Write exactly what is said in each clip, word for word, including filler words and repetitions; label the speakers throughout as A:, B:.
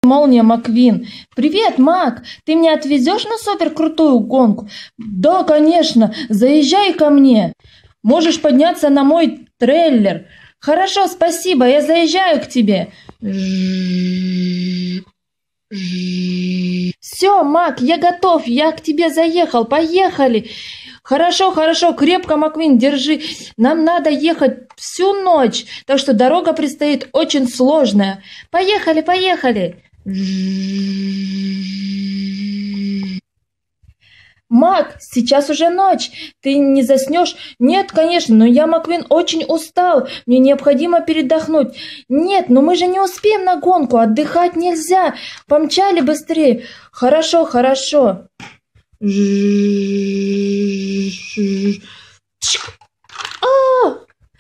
A: Молния Маквин. Привет, Мак! Ты меня отвезешь на суперкрутую гонку? Да, конечно. Заезжай ко мне. Можешь подняться на мой трейлер. Хорошо, спасибо. Я заезжаю к тебе. Все, Мак, я готов. Я к тебе заехал. Поехали. Хорошо, хорошо. Крепко, Маквин, держи. Нам надо ехать всю ночь. Так что дорога предстоит очень сложная. Поехали, поехали. Мак, сейчас уже ночь. Ты не заснешь? Нет, конечно, но я, Маквин, очень устал. Мне необходимо передохнуть. Нет, но мы же не успеем на гонку. Отдыхать нельзя. Помчали быстрее. Хорошо, хорошо. А!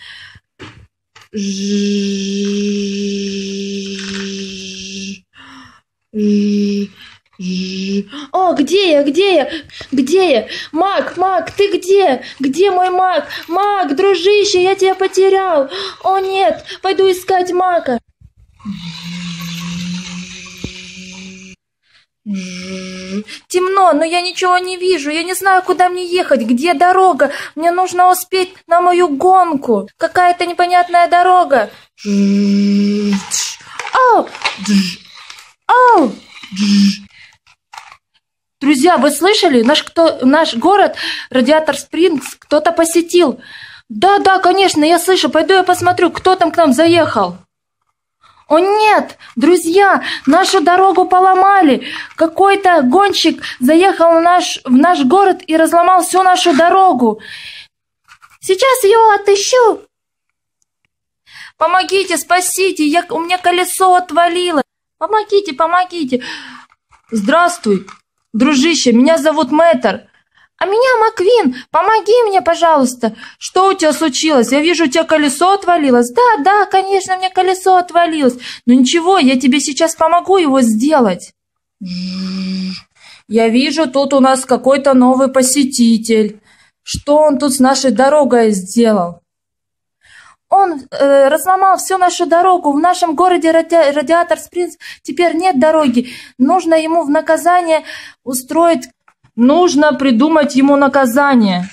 A: О, где я, где я, где я? Мак, Мак, ты где? Где мой Мак? Мак, дружище, я тебя потерял. О, нет, пойду искать Мака. Темно, но я ничего не вижу. Я не знаю, куда мне ехать. Где дорога? Мне нужно успеть на мою гонку. Какая-то непонятная дорога. Ау! Ау! Друзья, вы слышали? Наш, кто, наш город, Радиатор Спрингс, кто-то посетил. Да, да, конечно, я слышу. Пойду я посмотрю, кто там к нам заехал. О нет, друзья, нашу дорогу поломали. Какой-то гонщик заехал в наш, в наш город и разломал всю нашу дорогу. Сейчас его отыщу. Помогите, спасите, я, у меня колесо отвалило. Помогите, помогите. Здравствуй, дружище, меня зовут Мэтр. А меня Маквин, помоги мне, пожалуйста. Что у тебя случилось? Я вижу, у тебя колесо отвалилось. Да, да, конечно, у меня колесо отвалилось. Но ничего, я тебе сейчас помогу его сделать. Я вижу, тут у нас какой-то новый посетитель. Что он тут с нашей дорогой сделал? Он э, разломал всю нашу дорогу. В нашем городе Ради... Радиатор Спрингс теперь нет дороги. Нужно ему в наказание устроить... Нужно придумать ему наказание.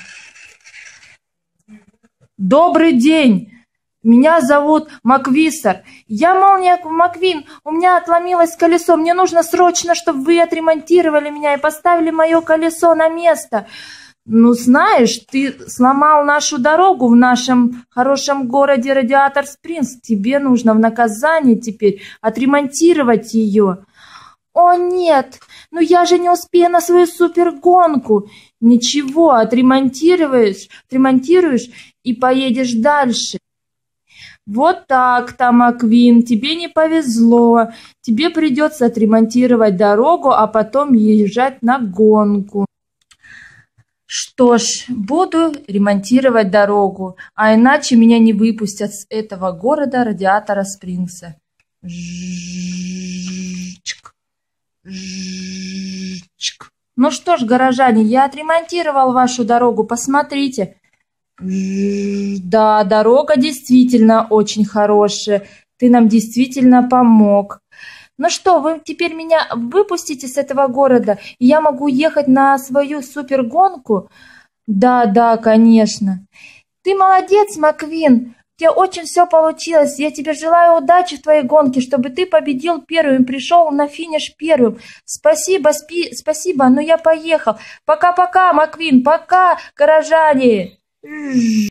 A: Добрый день. Меня зовут Маквисар. Я Молния Маквин. У меня отломилось колесо. Мне нужно срочно, чтобы вы отремонтировали меня и поставили мое колесо на место. Ну, знаешь, ты сломал нашу дорогу в нашем хорошем городе Радиатор Спрингс. Тебе нужно в наказание теперь отремонтировать ее. О, нет, ну я же не успею на свою супергонку. Ничего, отремонтируешь, отремонтируешь и поедешь дальше. Вот так-то, Маквин, тебе не повезло. Тебе придется отремонтировать дорогу, а потом езжать на гонку. Что ж, буду ремонтировать дорогу, а иначе меня не выпустят с этого города Радиатора Спрингса. Ну что ж, горожане, я отремонтировал вашу дорогу, посмотрите. Да, дорога действительно очень хорошая, ты нам действительно помог. Ну что, вы теперь меня выпустите с этого города, и я могу ехать на свою супергонку? Да, да, конечно. Ты молодец, Маквин. У тебя очень все получилось. Я тебе желаю удачи в твоей гонке, чтобы ты победил первым, пришел на финиш первым. Спасибо, спи, спасибо, но я поехал. Пока-пока, Маквин, пока, горожане.